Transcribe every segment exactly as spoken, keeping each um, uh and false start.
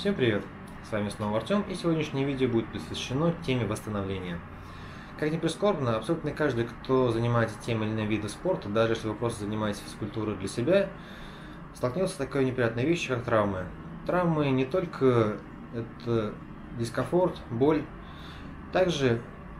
Всем привет! С вами снова Артем, и сегодняшнее видео будет посвящено теме восстановления. Как ни прискорбно, абсолютно каждый, кто занимается тем или иным видом спорта, даже если вы просто занимаетесь физкультурой для себя, столкнется с такой неприятной вещью, как травмы. Травмы не только это дискомфорт, боль, также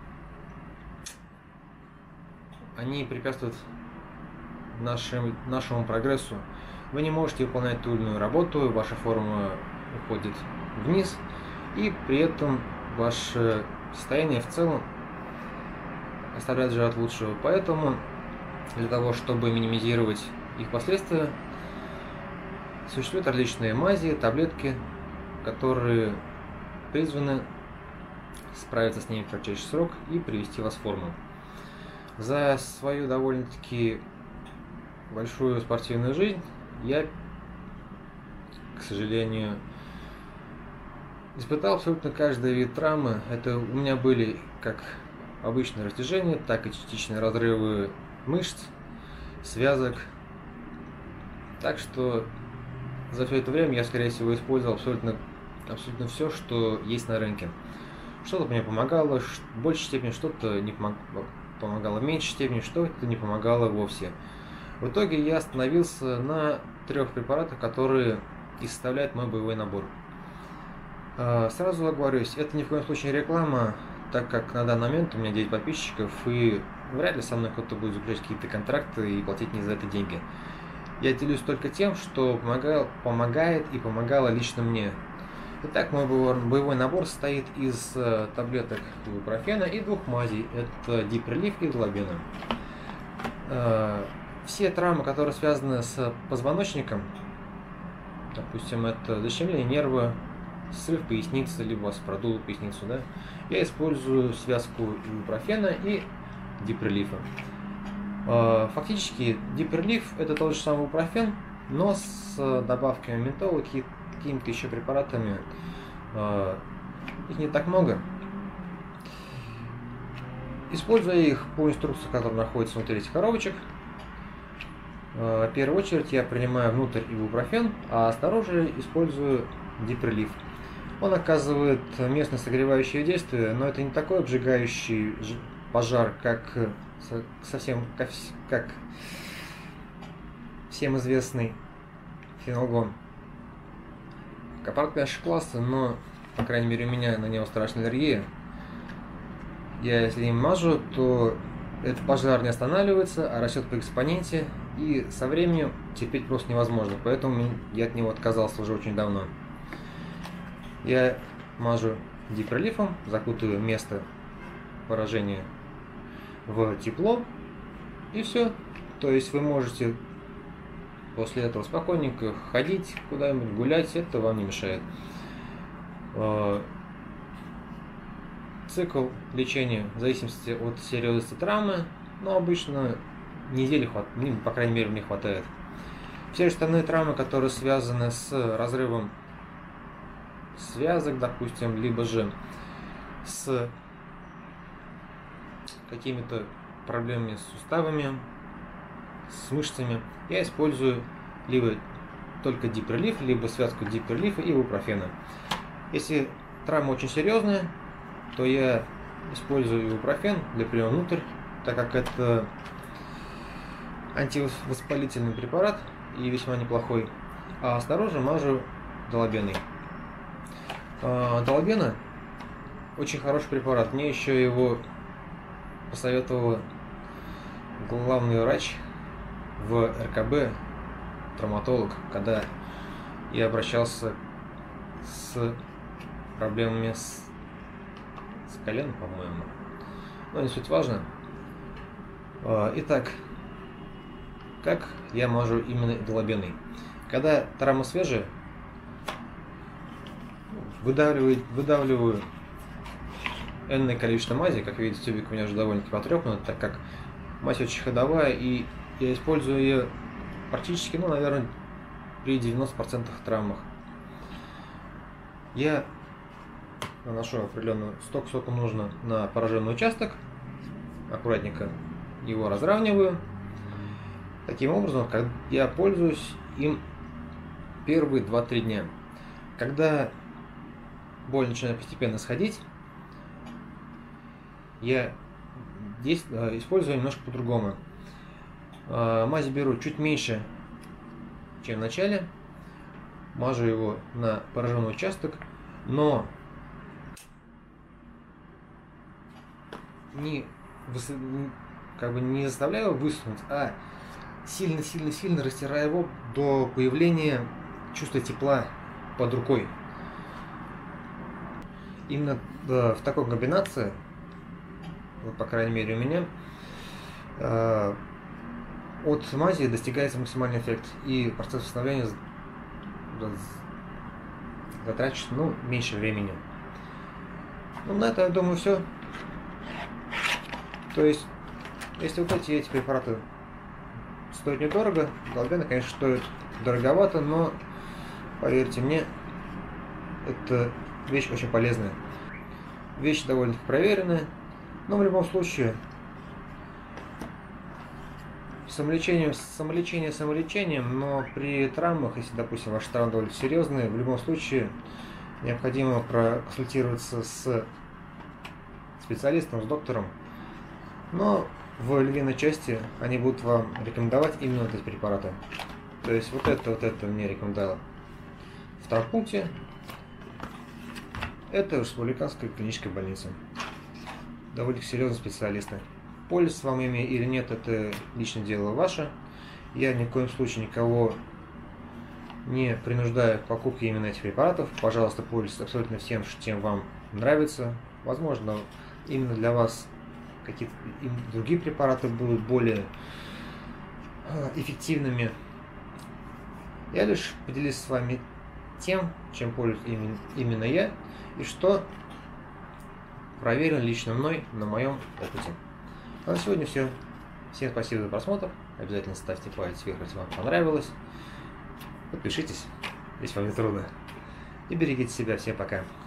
они препятствуют нашим, нашему прогрессу. Вы не можете выполнять ту или иную работу, ваша форма уходит вниз, и при этом ваше состояние в целом оставляет желать лучшего. Поэтому для того, чтобы минимизировать их последствия, существуют различные мази, таблетки, которые призваны справиться с ними в кратчайший срок и привести вас в форму. За свою довольно-таки большую спортивную жизнь я, к сожалению, испытал абсолютно каждый вид травмы. Это у меня были как обычные растяжения, так и частичные разрывы мышц, связок. Так что за все это время я, скорее всего, использовал абсолютно, абсолютно все, что есть на рынке. Что-то мне помогало, в большей степени, что-то не помогало в меньшей степени, что-то не помогало вовсе. В итоге я остановился на трех препаратах, которые и составляют мой боевой набор. Сразу оговорюсь, это ни в коем случае не реклама, так как на данный момент у меня девять подписчиков, и вряд ли со мной кто-то будет заключать какие-то контракты и платить мне за это деньги. Я делюсь только тем, что помогал, помогает и помогало лично мне. Итак, мой боевой набор состоит из таблеток ибупрофена и двух мазей. Это Deep-Relief и Долобена. Все травмы, которые связаны с позвоночником, допустим, это защемление нерва, срыв поясницы, либо вас продуло поясницу, да, я использую связку ибупрофена и Deep-Relief. Фактически Deep-Relief это тот же самый ибупрофен, но с добавками ментола, какими-то еще препаратами. Их не так много. Используя их по инструкции, которая находится внутри этих коробочек, в первую очередь я принимаю внутрь ибупрофен, а снаружи использую Deep-Relief. Он оказывает местное согревающее действие, но это не такой обжигающий пожар, как совсем как, как всем известный фенолгон. Препарат, конечно, классный, но, по крайней мере, у меня на него страшная аллергия. Я, если им мажу, то этот пожар не останавливается, а растет по экспоненте, и со временем терпеть просто невозможно, поэтому я от него отказался уже очень давно. Я мажу Deep-Relief, закутываю место поражения в тепло, и все. То есть вы можете после этого спокойненько ходить куда-нибудь, гулять, это вам не мешает. Цикл лечения в зависимости от серьезности травмы, но обычно недели хватает, по крайней мере, мне хватает. Все остальные травмы, которые связаны с разрывом связок, допустим, либо же с какими-то проблемами с суставами, с мышцами, я использую либо только Deep-Relief, либо связку Deep-Relief и ибупрофена. Если травма очень серьезная, то я использую ибупрофен для приема внутрь, так как это антивоспалительный препарат и весьма неплохой, а снаружи мажу Долобеной. Долобена очень хороший препарат, мне еще его посоветовала главный врач в эр ка бэ, травматолог, когда я обращался с проблемами с, с коленом, по-моему. Но не суть важно. Итак, как я мажу именно Долобеной? Когда травма свежая, выдавливаю, выдавливаю энное количество мази. Как видите, тюбик у меня уже довольно-таки потрепанный, так как мазь очень ходовая, и я использую ее практически, ну, наверное, при девяноста процентах травмах. Я наношу определенную столько, сколько нужно на пораженный участок, аккуратненько его разравниваю. Таким образом, я пользуюсь им первые два-три дня. Когда боль начинает постепенно сходить, я здесь использую немножко по-другому. Мазь беру чуть меньше, чем в начале, мажу его на пораженный участок, но не, как бы не заставляю его высунуть, а сильно-сильно-сильно растираю его до появления чувства тепла под рукой. Именно в такой комбинации, по крайней мере у меня, от мази достигается максимальный эффект, и процесс восстановления затрачивает, ну, меньше времени. Ну, на это, я думаю, все. То есть, если вот эти, эти препараты стоят недорого, галбена, конечно, стоит дороговато, но, поверьте мне, это вещь очень полезная. Вещь довольно проверенная, но в любом случае, самолечение, самолечение самолечением, но при травмах, если, допустим, ваши травмы довольно серьезные, в любом случае необходимо проконсультироваться с специалистом, с доктором, но в львиной части они будут вам рекомендовать именно вот эти препараты. То есть вот это, вот это мне рекомендовал в травмпункте. Это республиканская клиническая больница. Довольно серьезные специалисты. Пользоваться вам ими или нет, это личное дело ваше. Я ни в коем случае никого не принуждаю к покупке именно этих препаратов. Пожалуйста, пользуйтесь абсолютно всем, чем вам нравится. Возможно, именно для вас какие-то другие препараты будут более эффективными. Я лишь поделюсь с вами тем, чем пользуюсь именно, именно я, и что проверено лично мной на моем опыте. А на сегодня все. Всем спасибо за просмотр. Обязательно ставьте палец вверх, если вам понравилось. Подпишитесь, если вам не трудно. И берегите себя. Всем пока.